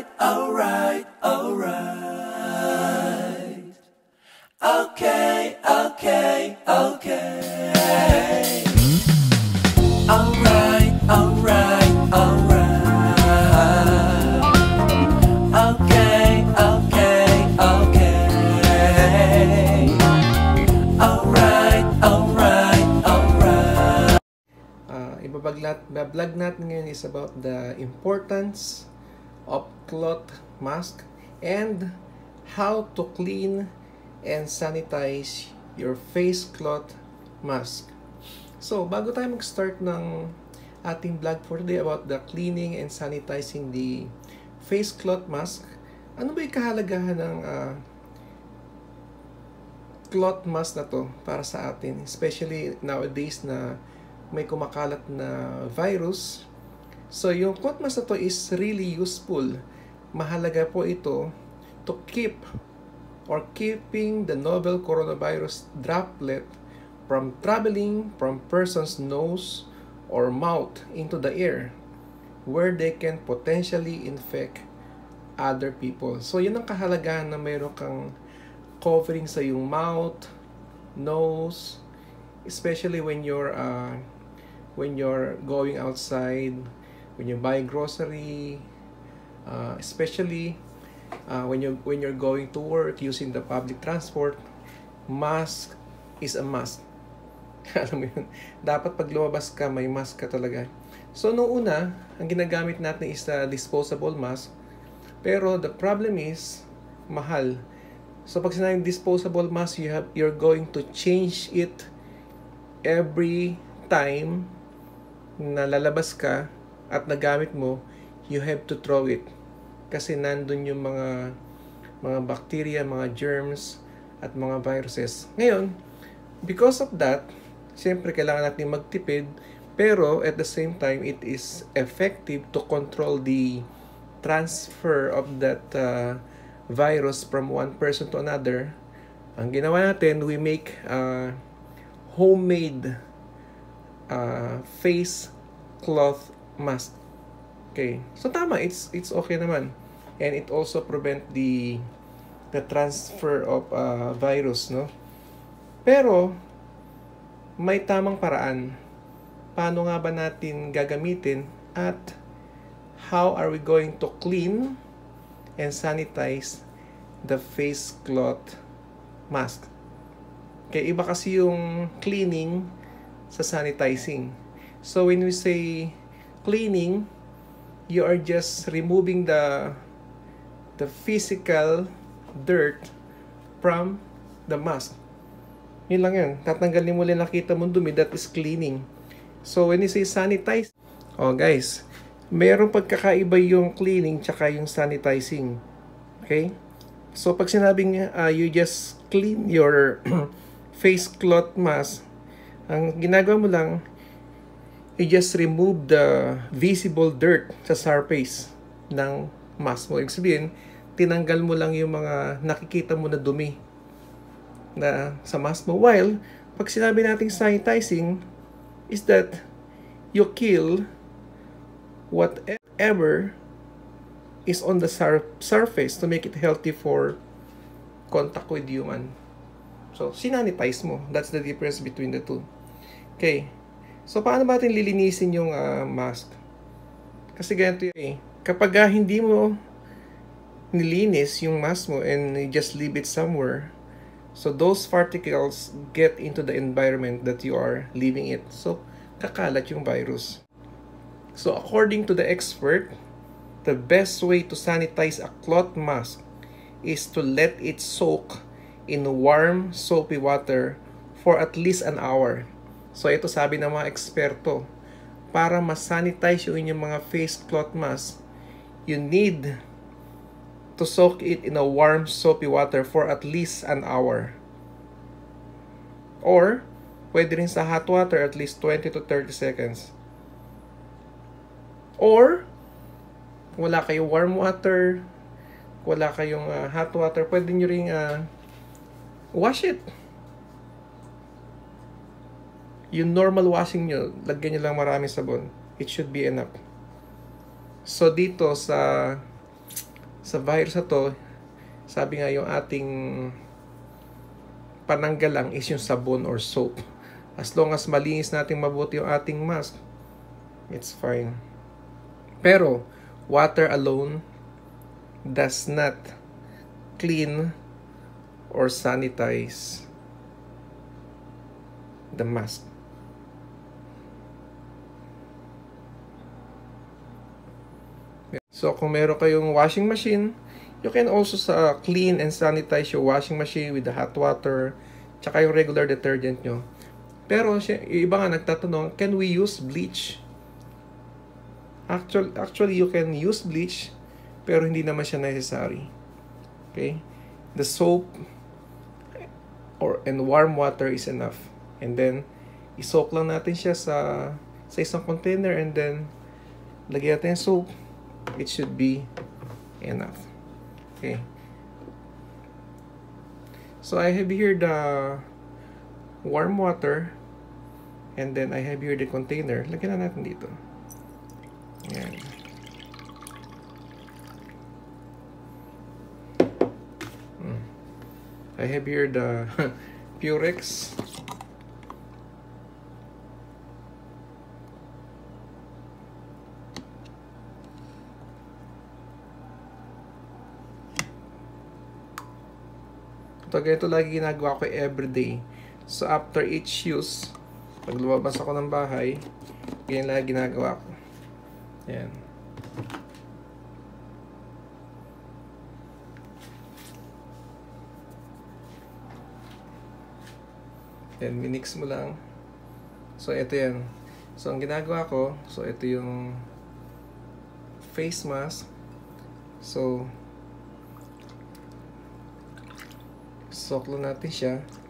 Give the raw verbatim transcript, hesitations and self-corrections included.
Alright, alright, alright. Okay, okay, okay. Alright, alright, alright. Okay, okay, okay. Alright, alright, alright. Uh, Ibablog natin ngayon is about the importance of cloth mask and how to clean and sanitize your face cloth mask. So, bago tayo mag-start ng ating vlog for today about the cleaning and sanitizing the face cloth mask, ano ba yung kahalagahan ng uh, cloth mask na to para sa atin? Especially nowadays na may kumakalat na virus. So, yung cloth mask na to is really useful. Mahalaga po ito to keep or keeping the novel coronavirus droplet from traveling from person's nose or mouth into the air where they can potentially infect other people. So, yun ang kahalagahan na mayroon kang covering sa yung mouth, nose, especially when you're uh, when you're going outside, when you buy grocery, uh, especially uh, when you when you're going to work using the public transport, mask is a must. Alam mo yun, dapat pag lumabas ka may mask ka talaga. So noong una, ang ginagamit natin is the disposable mask, pero the problem is mahal. So pag sinabing disposable mask, you have you're going to change it every time na lalabas ka at nagamit mo, you have to throw it. Kasi nandun yung mga mga bacteria, mga germs, at mga viruses. Ngayon, because of that, siyempre kailangan natin magtipid, pero at the same time, it is effective to control the transfer of that uh, virus from one person to another. Ang ginawa natin, we make uh, homemade uh, face cloth mask. Okay, so tama, it's it's okay naman, and it also prevent the the transfer of uh, virus, no? Pero may tamang paraan. Paano nga ba natin gagamitin at how are we going to clean and sanitize the face cloth mask? Okay, iba kasi yung cleaning sa sanitizing. So when we say cleaning, you are just removing the the physical dirt from the mask. Yun lang yan. Tatanggalin mo lang nakita mong dumi, that is cleaning. So when you say sanitize, oh guys, mayroong pagkakaiba yung cleaning tsaka yung sanitizing. Okay? So pag sinabing uh, you just clean your face cloth mask, ang ginagawa mo lang, you just remove the visible dirt sa surface ng mask mo. Ibig sabihin, tinanggal mo lang yung mga nakikita mo na dumi na sa mask mo. While, pag sinabi nating sanitizing, is that you kill whatever is on the sur surface to make it healthy for contact with human. So, sinanitize mo. That's the difference between the two. Okay. So, paano ba natin lilinisin yung uh, mask? Kasi ganito yun eh. Kapag uh, hindi mo nilinis yung mask mo and you just leave it somewhere, so those particles get into the environment that you are leaving it. So, kakalat yung virus. So, according to the expert, the best way to sanitize a cloth mask is to let it soak in warm, soapy water for at least an hour. So, ito sabi ng mga eksperto, para ma-sanitize yung inyong mga face cloth mask, you need to soak it in a warm, soapy water for at least an hour. Or, pwede rin sa hot water at least twenty to thirty seconds. Or, wala kayong warm water, wala kayong uh, hot water, pwede nyo rin uh, wash it. Yung normal washing nyo, lagyan nyo lang maraming sabon. It should be enough. So dito sa sa virus na to, sabi nga yung ating pananggal lang is yung sabon or soap. As long as malinis natin mabuti yung ating mask, it's fine. Pero, water alone does not clean or sanitize the mask. So, kung meron kayong washing machine, you can also sa clean and sanitize your washing machine with the hot water, tsaka yung regular detergent nyo. Pero, yung iba nga nagtatanong, can we use bleach? Actually, actually, you can use bleach, pero hindi naman siya necessary. Okay? The soap or and warm water is enough. And then, isoak lang natin siya sa, sa isang container and then, lagyan natin yung soap. It should be enough. Okay. So, I have here the warm water and then I have here the container. Lagyan na natin dito. Ayan. Hmm. I have here the Purex. Ito, ganito lagi ginagawa ko everyday. So, after each use, pag lumabas ako ng bahay, ganyan lagi ginagawa ko. Ayan. Then, minix mo lang. So, ito yan. So, ang ginagawa ko, so, ito yung face mask. So, soak lang natin siya.